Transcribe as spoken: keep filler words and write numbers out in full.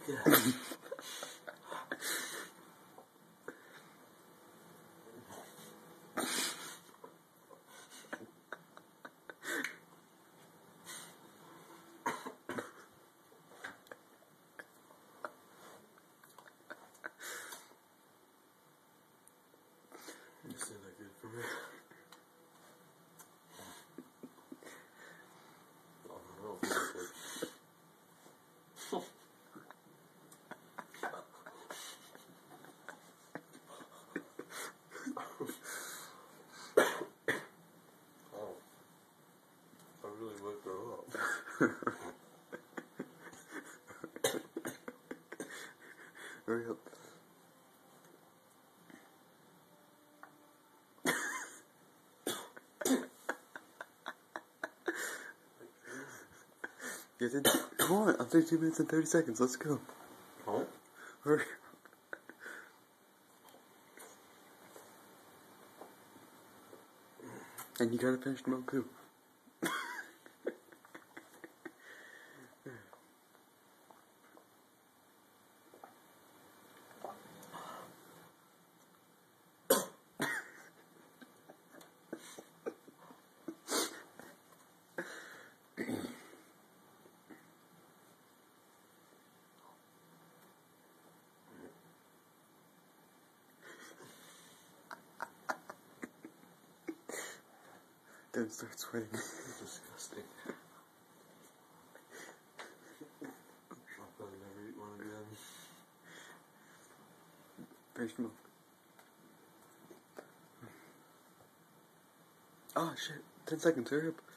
Yeah. This isn't that good for me. I don't know if it's good. Oh. I really would throw up. Hurry up. Get in. Come on, I'm fifteen minutes and thirty seconds. Let's go. Oh? Hurry. And you gotta finish the milk too. Don't start sweating. Disgusting. I'll probably never eat one again. Finish the milk. Oh shit. Ten seconds, hurry up.